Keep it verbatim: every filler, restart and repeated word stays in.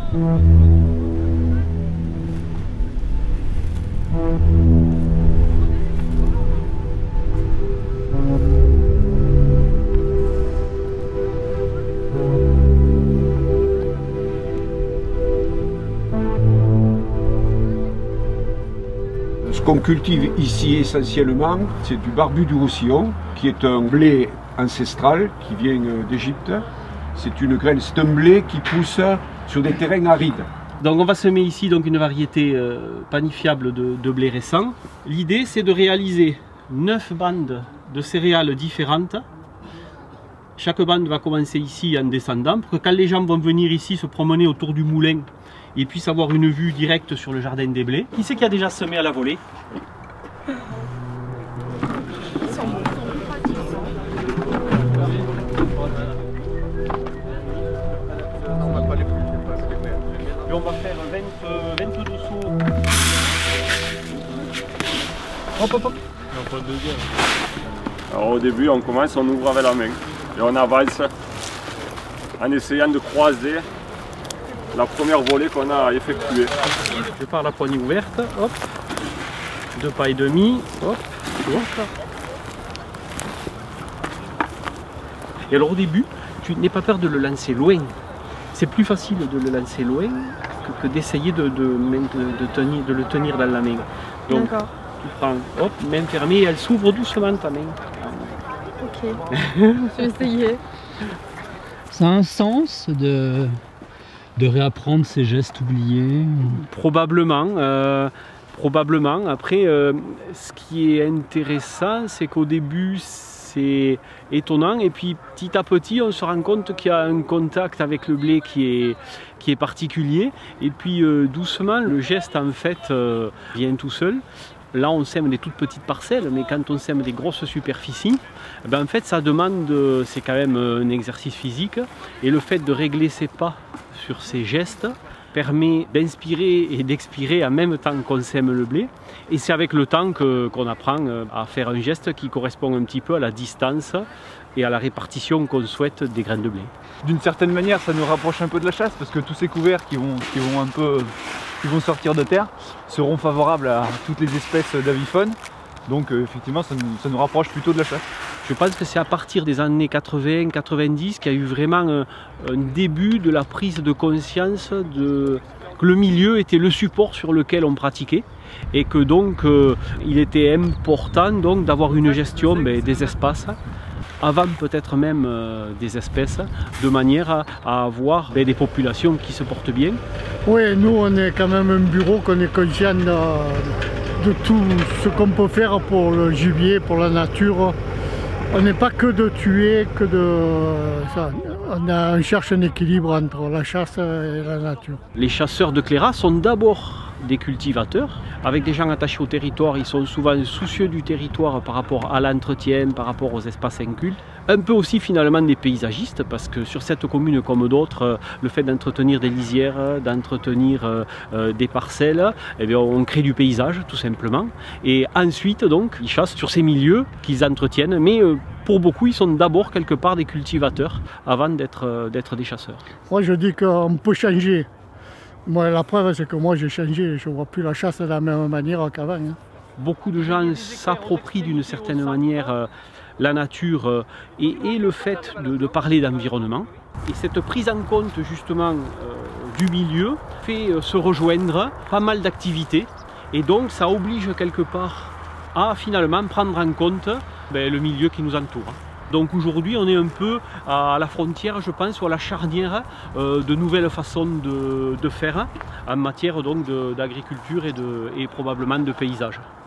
Ce qu'on cultive ici essentiellement, c'est du barbu du roussillon, qui est un blé ancestral qui vient d'Égypte. C'est une graine, c'est un blé qui pousse sur des terrains arides. Donc on va semer ici donc une variété euh, panifiable de, de blé récent. L'idée c'est de réaliser neuf bandes de céréales différentes. Chaque bande va commencer ici en descendant pour que quand les gens vont venir ici se promener autour du moulin, ils puissent avoir une vue directe sur le jardin des blés. Qui c'est qui a déjà semé à la volée? Et on va faire vingt, vingt-deux sauts. Hop hop hop. Alors au début on commence, on ouvre avec la main et on avance en essayant de croiser la première volée qu'on a effectuée. Je pars la poignée ouverte, hop, deux pas et demi, hop, hop. Et alors au début, tu n'aie pas peur de le lancer loin. C'est plus facile de le lancer loin que, que d'essayer de, de, de, de, tenir, de le tenir dans la main. Donc tu prends, hop, main fermée, et elle s'ouvre doucement ta main. Ok, je vais essayer. Ça a un sens de, de réapprendre ces gestes oubliés? Probablement. Euh, probablement. Après, euh, ce qui est intéressant, c'est qu'au début, c'est étonnant et puis petit à petit on se rend compte qu'il y a un contact avec le blé qui est, qui est particulier et puis euh, doucement le geste en fait euh, vient tout seul. Là on sème des toutes petites parcelles mais quand on sème des grosses superficies, ben, en fait ça demande, c'est quand même un exercice physique et le fait de régler ses pas sur ces gestes permet d'inspirer et d'expirer en même temps qu'on sème le blé. Et c'est avec le temps que, qu'on apprend à faire un geste qui correspond un petit peu à la distance et à la répartition qu'on souhaite des graines de blé. D'une certaine manière, ça nous rapproche un peu de la chasse parce que tous ces couverts qui vont, qui vont, un peu, qui vont sortir de terre seront favorables à toutes les espèces d'avifaune. Donc euh, effectivement, ça nous, ça nous rapproche plutôt de la chasse. Je pense que c'est à partir des années quatre-vingt quatre-vingt-dix qu'il y a eu vraiment un, un début de la prise de conscience de, que le milieu était le support sur lequel on pratiquait et que donc euh, il était important donc d'avoir une gestion ben, des espaces avant peut-être même euh, des espèces, de manière à, à avoir ben, des populations qui se portent bien. Oui, nous on est quand même un bureau qu'on est conscient de, de tout ce qu'on peut faire pour le gibier, pour la nature. On n'est pas que de tuer, que de ça. On, a, on cherche un équilibre entre la chasse et la nature. Les chasseurs de Cléra sont d'abord des cultivateurs. Avec des gens attachés au territoire, ils sont souvent soucieux du territoire par rapport à l'entretien, par rapport aux espaces incultes. Un peu aussi finalement des paysagistes, parce que sur cette commune comme d'autres, le fait d'entretenir des lisières, d'entretenir euh, des parcelles, eh bien, on crée du paysage tout simplement. Et ensuite donc, ils chassent sur ces milieux qu'ils entretiennent, mais euh, pour beaucoup, ils sont d'abord quelque part des cultivateurs avant d'être euh, d'être des chasseurs. Moi je dis qu'on peut changer. Moi, la preuve, c'est que moi j'ai changé, je ne vois plus la chasse de la même manière qu'avant. Hein. Beaucoup de gens s'approprient d'une certaine manière euh, la nature euh, et, et le fait de, de parler d'environnement. Et cette prise en compte justement euh, du milieu fait euh, se rejoindre pas mal d'activités et donc ça oblige quelque part à finalement prendre en compte ben, le milieu qui nous entoure. Donc aujourd'hui on est un peu à la frontière, je pense, ou à la charnière euh, de nouvelles façons de, de faire en matière donc d'agriculture et, de, et probablement de paysage.